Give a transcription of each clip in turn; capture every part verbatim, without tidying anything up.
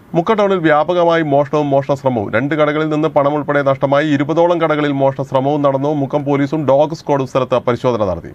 മുക്കം ടൗണിൽ വ്യാപകമായി മോഷണവും മോഷണശ്രമവും രണ്ട് കടകളിൽ നിന്ന് പണം ഉൾപ്പെടെ നഷ്ടമായി ഇരുപതോളം കടകളിൽ മോഷണശ്രമവും നടന്നു. മുക്കം പോലീസും ഡോഗ് സ്ക്വാഡും സ്ഥലത്ത് പരിശോധന നടത്തി.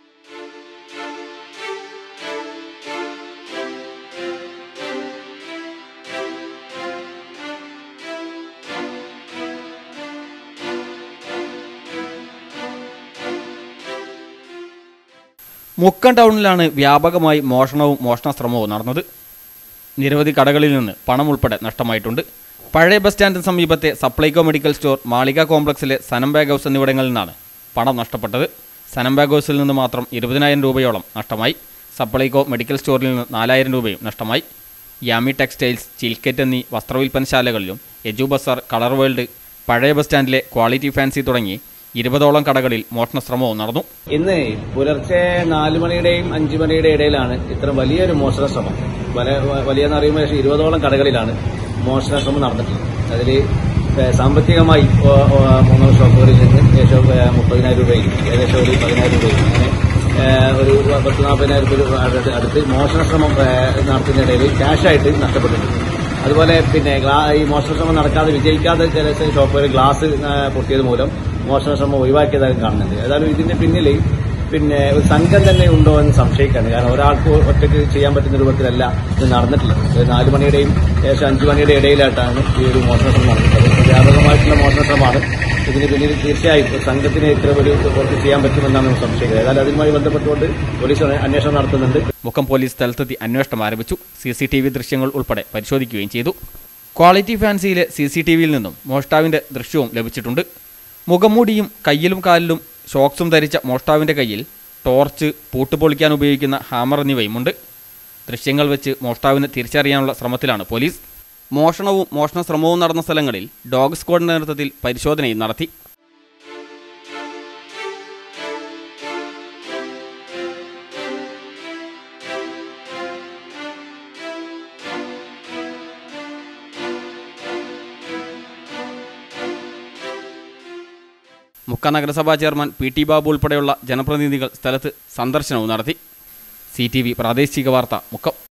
മുക്കം ടൗണിലാണ് വ്യാപകമായി മോഷണവും മോഷണശ്രമവും നടന്നത്. നിരവധി കടകളിൽ നിന്ന് പണം ഉൾപ്പെടെ നഷ്ടമായിട്ടുണ്ട്. പഴയ ബസ് സ്റ്റാൻഡിന് സമീപത്തെ സപ്ലൈകോ മെഡിക്കൽ സ്റ്റോർ, മാളിക കോംപ്ലക്സിലെ സനം ബാഗ് ഹൗസ് എന്നിവിടങ്ങളിൽ നിന്നാണ് പണം നഷ്ടപ്പെട്ടത്. സനം ബാഗ് ഹൗസിൽ നിന്ന് മാത്രം ഇരുപതിനായിരം രൂപയോളം നഷ്ടമായി. സപ്ലൈകോ മെഡിക്കൽ സ്റ്റോറിൽ നിന്ന് നാലായിരം രൂപയും നഷ്ടമായി. യാമി ടെക്സ്റ്റൈൽസ്, ചിൽക്കറ്റ് എന്നീ വസ്ത്രവിൽപ്പനശാലകളിലും എജു ബസാർ, കളർ വേൾഡ്, പഴയ ബസ് സ്റ്റാൻഡിലെ ക്വാളിറ്റി ഫാൻസി തുടങ്ങി ഇരുപതോളം കടകളിൽ മോഷണശ്രമവും നടന്നു. ഇന്ന് പുലർച്ചെ നാലു മണിയുടെയും അഞ്ചു മണിയുടെ ഇടയിലാണ് ഇത്ര വലിയൊരു മോഷണശ്രമം. വലിയെന്ന് പറയുമ്പോൾ പക്ഷേ ഇരുപതോളം കടകളിലാണ് മോഷണശ്രമം നടന്നിട്ടുള്ളത്. അതിൽ സാമ്പത്തികമായി മൂന്ന് ഷോപ്പുകളിൽ നിന്ന് ഏകദേശം മുപ്പതിനായിരം രൂപയും ഏകദേശം ഒരു പതിനായിരം രൂപയും അങ്ങനെ ഒരു പത്ത് നാൽപ്പതിനായിരം രൂപ അടുത്ത് മോഷണശ്രമം നടത്തുന്നതിനിടയിൽ ക്യാഷായിട്ട് നഷ്ടപ്പെട്ടിട്ടുണ്ട്. അതുപോലെ പിന്നെ ഈ മോഷണശ്രമം നടക്കാതെ വിജയിക്കാതെ ചില ഷോപ്പുകളിൽ ഗ്ലാസ് പൊട്ടിയത് മൂലം മോഷണശ്രമം ഒഴിവാക്കിയതായി കാണുന്നുണ്ട്. ഏതായാലും ഇതിന്റെ പിന്നിൽ പിന്നെ ഒരു സംഘം തന്നെ ഉണ്ടോ എന്ന് സംശയിക്കാണ്. കാരണം ഒരാൾക്ക് ഒറ്റയ്ക്ക് ചെയ്യാൻ പറ്റുന്ന രൂപത്തിലല്ല ഇത് നടന്നിട്ടുള്ളത്. നാലു മണിയുടെയും ഏകദേശം അഞ്ചു മണിയുടെ ഇടയിലായിട്ടാണ് ഈ ഒരു മോഷണശ്രമം നടന്നിട്ടുള്ളത്. വ്യാപകമായിട്ടുള്ള മോഷണശ്രമമാണ്. ഇതിന് പിന്നിൽ തീർച്ചയായും സംഘത്തിന് ഇത്ര ഒരു കുറച്ച് ചെയ്യാൻ പറ്റുമെന്നാണ് സംശയിക്കുന്നത്. ഏതായാലും അതുമായി ബന്ധപ്പെട്ടുകൊണ്ട് പോലീസ് അന്വേഷണം നടത്തുന്നുണ്ട്. മുക്കം പോലീസ് സ്ഥലത്തെത്തി അന്വേഷണം ആരംഭിച്ചു. സി സി ടി വി ദൃശ്യങ്ങൾ ഉൾപ്പെടെ പരിശോധിക്കുകയും ചെയ്തു. ക്വാളിറ്റി ഫാൻസിയിലെ സി സി ടി വിയിൽ നിന്നും മോഷ്ടാവിന്റെ ദൃശ്യവും ലഭിച്ചിട്ടുണ്ട്. മുഖംമൂടിയും കയ്യിലും കാലിലും ഷോക്സും ധരിച്ച മോഷ്ടാവിന്റെ കയ്യിൽ ടോർച്ച്, പൂട്ട് പൊളിക്കാൻ ഉപയോഗിക്കുന്ന ഹാമർ എന്നിവയുമുണ്ട്. ദൃശ്യങ്ങൾ വെച്ച് മോഷ്ടാവിനെ തിരിച്ചറിയാനുള്ള ശ്രമത്തിലാണ് പോലീസ്. മോഷണവും മോഷണശ്രമവും നടന്ന സ്ഥലങ്ങളിൽ ഡോഗ് സ്ക്വാഡിന്റെ നേതൃത്വത്തിൽ പരിശോധനയും നടത്തി. മുക്കം നഗരസഭാ ചെയർമാൻ പി ടി ബാബു ഉൾപ്പെടെയുള്ള ജനപ്രതിനിധികൾ സ്ഥലത്ത് സന്ദർശനവും നടത്തി. സി ടി വി പ്രാദേശിക വാർത്ത മുക്കം.